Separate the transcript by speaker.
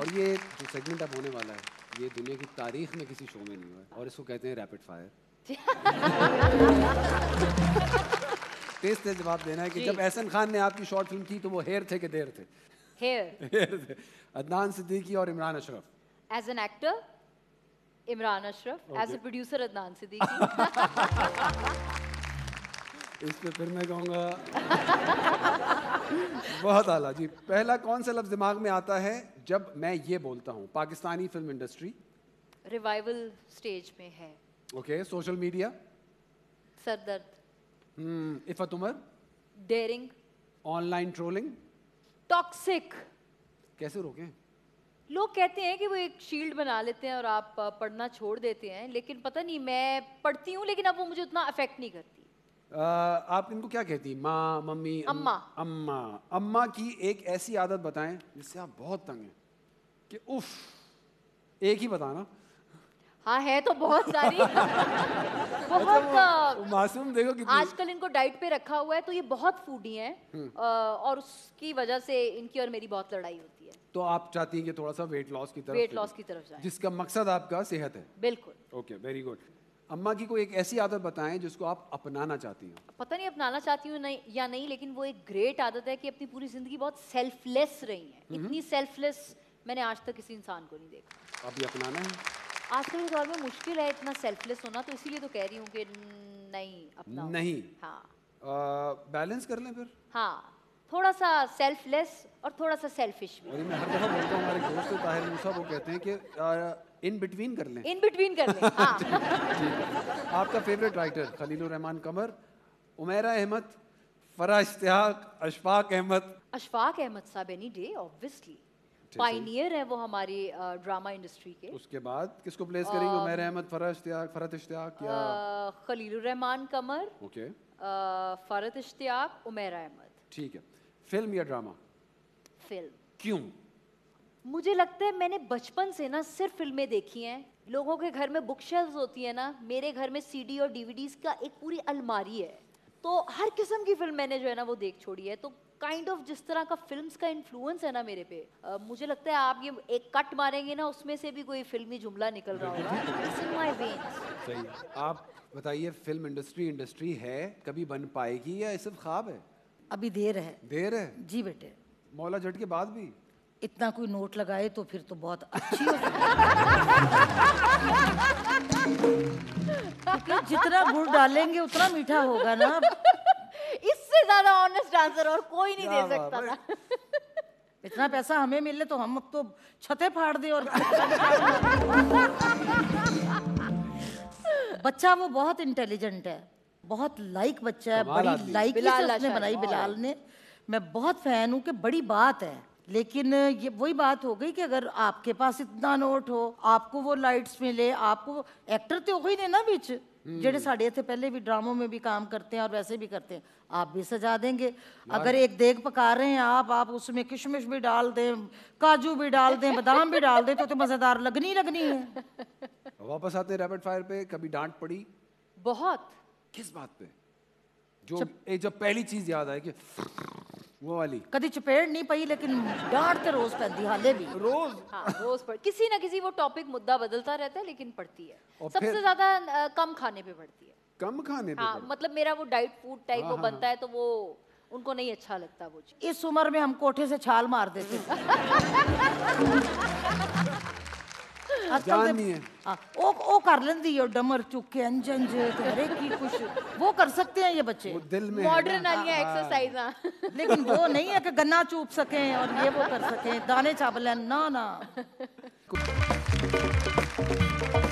Speaker 1: और ये जो सेगमेंट अब होने वाला है, ये दुनिया की तारीख में किसी शो में नहीं हुआ है और इसको कहते हैं रैपिड फायर। तेज तेज जवाब देना है कि जब एहसन खान ने आपकी शॉर्ट फिल्म की तो वो हेयर थे कि देर थे? हेयर थे। अदनान सिद्दीकी और Imran Ashraf.
Speaker 2: As an actor Imran Ashraf, as a producer Adnan Siddiqui.
Speaker 1: इस पे फिर मैं कहूँगा बहुत आला जी। पहला कौन सा लफ्ज दिमाग में आता है जब मैं ये बोलता हूँ? Pakistani film industry
Speaker 2: revival stage में है।
Speaker 1: ओके। सोशल मीडिया
Speaker 2: सरदर्द।
Speaker 1: Iffat Umar.
Speaker 2: Daring.
Speaker 1: Online trolling.
Speaker 2: Toxic.
Speaker 1: कैसे रोकें?
Speaker 2: लोग कहते हैं कि वो एक शील्ड बना लेते हैं और आप पढ़ना छोड़ देते हैं, लेकिन पता नहीं, मैं पढ़ती हूँ लेकिन अब वो मुझे उतना अफेक्ट नहीं करती।
Speaker 1: आप इनको क्या कहती? माँ, मम्मी,
Speaker 2: अम्मा।
Speaker 1: अम्मा। अम्मा की एक ऐसी आदत बताएं जिससे आप बहुत तंग हैं कि उफ, एक ही बताना।
Speaker 2: हाँ, है तो बहुत सारी। बहुत
Speaker 1: मासूम देखो कि
Speaker 2: आजकल इनको डाइट पे रखा हुआ है तो ये बहुत फूडी हैं और उसकी वजह से इनकी और मेरी बहुत लड़ाई होती है।
Speaker 1: तो आप चाहती हैं कि थोड़ा सा वेट लॉस की तरफ
Speaker 2: जाए,
Speaker 1: जिसका मकसद आपका सेहत है।
Speaker 2: बिल्कुल।
Speaker 1: Okay, very good. अम्मा की कोई एक ऐसी आदत बताएं जिसको आप अपनाना चाहती हैं।
Speaker 2: पता नहीं अपनाना चाहती हूँ नहीं या नहीं, लेकिन वो एक ग्रेट आदत है कि अपनी पूरी जिंदगी बहुत सेल्फलेस रही है। इतनी सेल्फलेस मैंने आज तक किसी इंसान को नहीं देखा।
Speaker 1: अब ये अपनाना है?
Speaker 2: आजकल के दौर में मुश्किल है इतना सेल्फलेस होना, तो इसीलिए तो कह रही हूँ कि नहीं अपना
Speaker 1: नहीं।
Speaker 2: हाँ,
Speaker 1: बैलेंस कर लें फिर।
Speaker 2: हाँ, थोड़ा सा सेल्फलेस और थोड़ा सा सेल्फिश भी।
Speaker 1: और मैं हर दफा बोलता हूँ, हमारे दोस्त ताहिर मूसा वो कहते हैं कि इन बिटवीन कर लें।
Speaker 2: इन बिटवीन कर लें। हाँ।
Speaker 1: आपका फेवरेट राइटर? खलीलुर रहमान कमर, उमैरा अहमद, फराह इश्तियाक, अशफाक अहमद।
Speaker 2: अशफाक अहमद साहब एनी डे, ऑब्वियसली पायनियर है वो हमारी ड्रामा इंडस्ट्री के।
Speaker 1: उसके बाद किसको प्लेस करेंगे? उमैरा अहमद, फराह इश्तियाक या
Speaker 2: खलीलुर रहमान कमर?
Speaker 1: ओके।
Speaker 2: फराह इश्तियाक, उमैरा अहमद।
Speaker 1: ठीक है। फिल्म या ड्रामा?
Speaker 2: फिल्म।
Speaker 1: क्यों?
Speaker 2: मुझे लगता है मैंने बचपन से ना सिर्फ फिल्में देखी हैं। लोगों के घर में बुक शेल्व्स होती है ना, मेरे घर में सीडी और डीवीडीज का एक पूरी अलमारी है, तो हर किस्म की फिल्म मैंने जो है ना वो देख छोड़ी है। तो काइंड ऑफ जिस तरह का फिल्म्स का इन्फ्लुएंस है ना मेरे पे, मुझे लगता है आप ये एक कट मारेंगे ना, उसमें से भी कोई फिल्मी जुमला निकल रहा होगा। It's in my veins.
Speaker 1: सही। आप बताइए, फिल्म इंडस्ट्री है, कभी बन पाएगी या सिर्फ ख्वाब है?
Speaker 3: अभी देर है।
Speaker 1: देर है
Speaker 3: जी बेटे।
Speaker 1: मौला झट के बाद भी
Speaker 3: इतना कोई नोट लगाए तो फिर तो बहुत अच्छी हो। क्योंकि जितना गुड़ डालेंगे उतना मीठा होगा ना।
Speaker 2: इससे ज्यादा ऑनेस्ट आंसर और कोई नहीं दे सकता था।
Speaker 3: इतना पैसा हमें मिले तो हम अब तो छतें फाड़ दे। और बच्चा वो बहुत इंटेलिजेंट है, बहुत लाइक बच्चा है, बड़ी लाइक उसने बनाई बिलाल ने। मैं बहुत फैन हूँ कि बड़ी बात है, लेकिन ये वही बात हो गई कि अगर आपके पास इतना नोट हो, आपको वो लाइट्स मिले, आपको एक्टर तो हो ही नहीं ना बिच जेडे साढ़े थे पहले भी ड्रामों में भी काम करते हैं और वैसे भी करते हैं, आप भी सजा देंगे। अगर एक देग पका रहे हैं आप उसमें किशमिश भी डाल दें, काजू भी डाल दें, बादाम भी डाल दें, तो मजेदार लगनी है।
Speaker 1: वापस आते हैं रैपिड फायर पे। कभी डांट पड़ी?
Speaker 2: बहुत।
Speaker 1: किस बात पे? जब पहली चीज याद आए कि वो वाली।
Speaker 3: कभी चपेट नहीं पई, लेकिन डांट तो रोज पड़ती, हाले भी
Speaker 1: रोज।
Speaker 2: हाँ, रोज पड़, किसी ना किसी वो टॉपिक मुद्दा बदलता रहता है, लेकिन पड़ती है। सबसे ज्यादा कम खाने पे पड़ती है।
Speaker 1: कम खाने पे?
Speaker 2: हाँ, मतलब मेरा वो डाइट फूड टाइप वो बनता है तो वो उनको नहीं अच्छा लगता वो चीज।
Speaker 3: इस उम्र में हम कोठे से छाल मार देते।
Speaker 1: जान नहीं है।
Speaker 3: ओ कर लेंदी है डमर चुक के अंज हरे की कुछ वो कर सकते हैं ये बच्चे।
Speaker 1: वो दिल में
Speaker 2: मॉडर्न वाली एक्सरसाइज।
Speaker 3: लेकिन वो नहीं है कि गन्ना चूप सकें और ये वो कर सकें, दाने चावल ना।